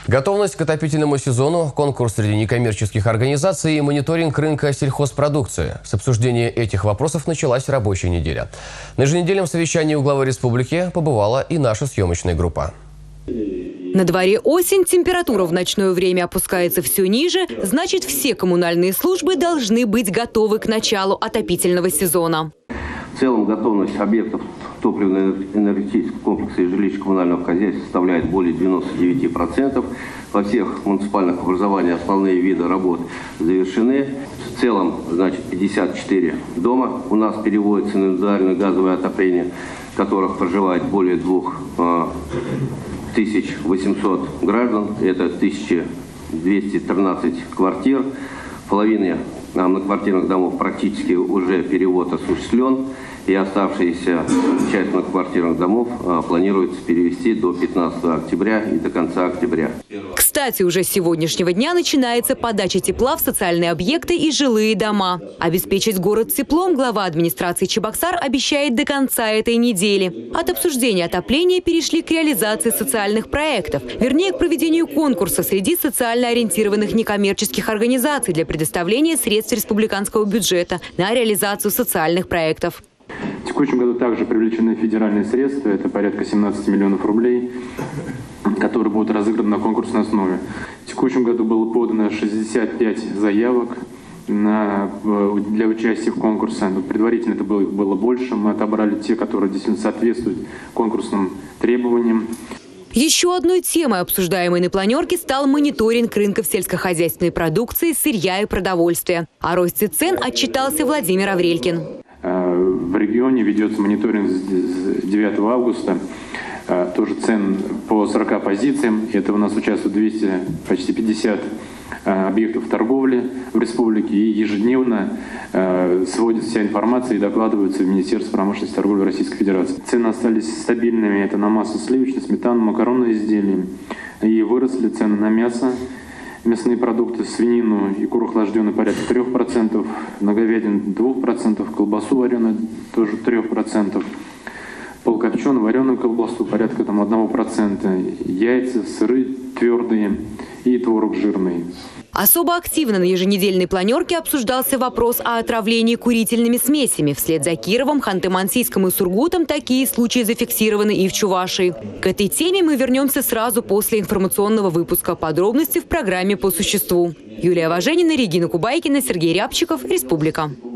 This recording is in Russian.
Готовность к отопительному сезону, конкурс среди некоммерческих организаций и мониторинг рынка сельхозпродукции. С обсуждения этих вопросов началась рабочая неделя. На еженедельном совещании у главы республики побывала и наша съемочная группа. На дворе осень, температура в ночное время опускается все ниже, значит, все коммунальные службы должны быть готовы к началу отопительного сезона. В целом готовность объектов топливно-энергетического комплекса и жилищно-коммунального хозяйства составляет более 99%. Во всех муниципальных образованиях основные виды работ завершены. В целом, значит, 54 дома у нас переводятся на индивидуальное газовое отопление, в которых проживает более 2800 граждан. Это 1213 квартир. Половина многоквартирных домов практически уже перевод осуществлен. И оставшиеся часть многоквартирных домов планируется перевести до 15 октября и до конца октября. Кстати, уже с сегодняшнего дня начинается подача тепла в социальные объекты и жилые дома. Обеспечить город теплом глава администрации Чебоксар обещает до конца этой недели. От обсуждения отопления перешли к реализации социальных проектов, вернее, к проведению конкурса среди социально ориентированных некоммерческих организаций для предоставления средств республиканского бюджета на реализацию социальных проектов. В текущем году также привлечены федеральные средства, это порядка 17 миллионов рублей, которые будут разыграны на конкурсной основе. В текущем году было подано 65 заявок для участия в конкурсе. Предварительно это было больше, мы отобрали те, которые действительно соответствуют конкурсным требованиям. Еще одной темой, обсуждаемой на планерке, стал мониторинг рынков сельскохозяйственной продукции, сырья и продовольствия. О росте цен отчитался Владимир Аврелькин. В регионе ведется мониторинг с 9 августа. Тоже цен по 40 позициям. Это у нас участвует 200, почти 50 объектов торговли в республике. И ежедневно сводится вся информация и докладывается в Министерство промышленности и торговли Российской Федерации. Цены остались стабильными. Это на масло сливочное, сметану, макаронные изделия. И выросли цены на мясо. Мясные продукты, свинину и куру охлажденную порядка 3%, на говядину 2%, колбасу вареную тоже 3%, полукопченую вареную колбасу порядка 1%, яйца, сыры твердые и творог жирный. Особо активно на еженедельной планерке обсуждался вопрос о отравлении курительными смесями. Вслед за Кировом, Ханты-Мансийском и Сургутом такие случаи зафиксированы и в Чувашии. К этой теме мы вернемся сразу после информационного выпуска. Подробности в программе «По существу». Юлия Важенина, Регина Кубайкина, Сергей Рябчиков, Республика.